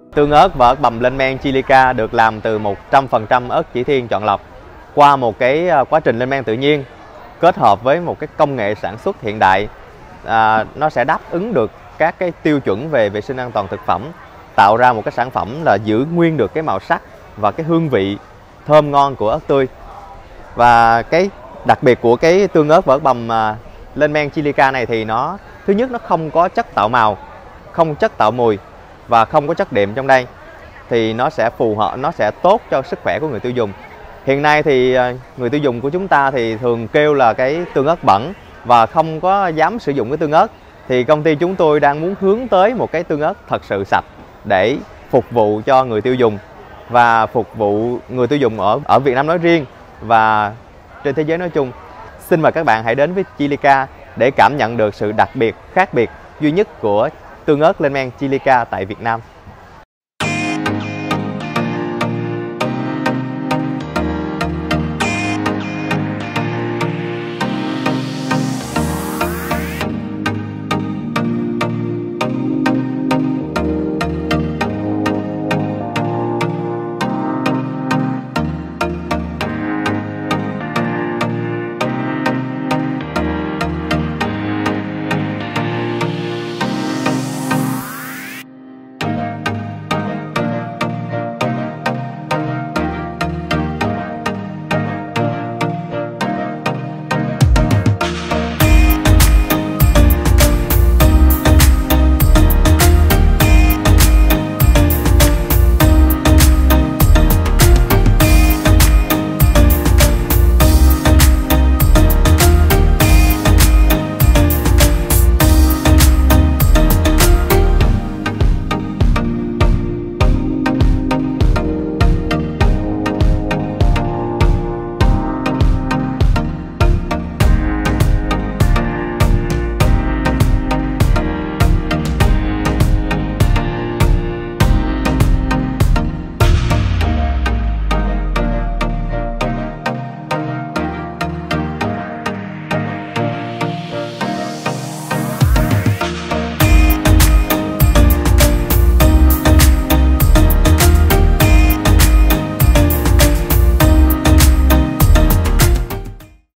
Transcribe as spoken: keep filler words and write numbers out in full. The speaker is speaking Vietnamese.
Tương ớt và ớt bằm lên men Chilica được làm từ một trăm phần trăm ớt chỉ thiên chọn lọc qua một cái quá trình lên men tự nhiên kết hợp với một cái công nghệ sản xuất hiện đại. À, nó sẽ đáp ứng được các cái tiêu chuẩn về vệ sinh an toàn thực phẩm, tạo ra một cái sản phẩm là giữ nguyên được cái màu sắc và cái hương vị thơm ngon của ớt tươi. Và cái đặc biệt của cái tương ớt và ớt bằm à, lên men Chilica này thì nó thứ nhất nó không có chất tạo màu, không chất tạo mùi và không có chất đệm trong đây, thì nó sẽ phù hợp, nó sẽ tốt cho sức khỏe của người tiêu dùng. Hiện nay thì người tiêu dùng của chúng ta thì thường kêu là cái tương ớt bẩn và không có dám sử dụng cái tương ớt, thì công ty chúng tôi đang muốn hướng tới một cái tương ớt thật sự sạch để phục vụ cho người tiêu dùng và phục vụ người tiêu dùng ở ở Việt Nam nói riêng và trên thế giới nói chung. Xin mời các bạn hãy đến với Chilica để cảm nhận được sự đặc biệt, khác biệt, duy nhất của tương ớt lên men Chilica tại Việt Nam.